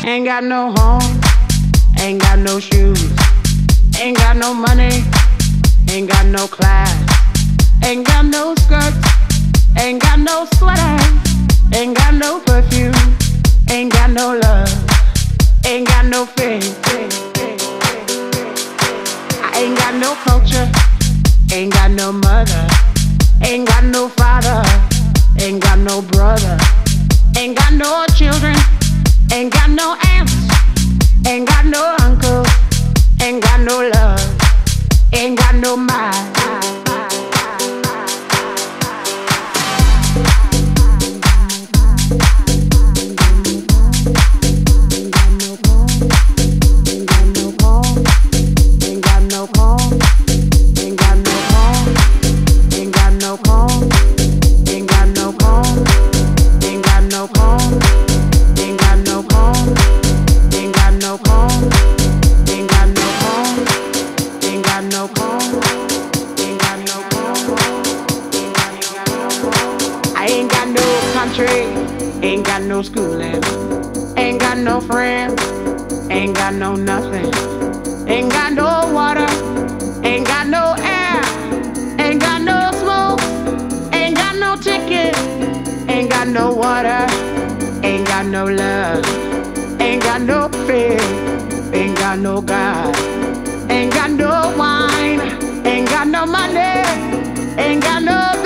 Ain't got no home, ain't got no shoes, ain't got no money, ain't got no class, ain't got no skirts, ain't got no sweater, ain't got no perfume, ain't got no love, ain't got no faith. I ain't got no culture, ain't got no mother, ain't got no father, ain't got no brother, ain't got no children, ain't got no aunts, ain't got no uncle, ain't got no love, ain't got no mind. Ain't got no schooling, ain't got no friends, ain't got no nothing, ain't got no water, ain't got no air, ain't got no smoke, ain't got no ticket, ain't got no water, ain't got no love, ain't got no faith, ain't got no God, ain't got no wine, ain't got no money, ain't got no